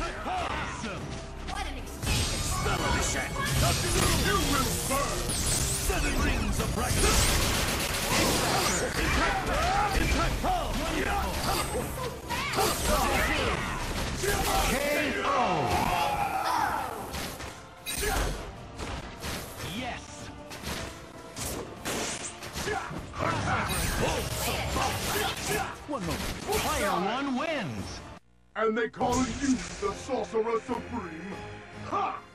Awesome! What an exchange! Demolition! You will burn! 7 rings of brightness! Impact! Impact! KO! Yes! One moment. Player 1 wins! And they call you the Sorcerer Supreme? Ha!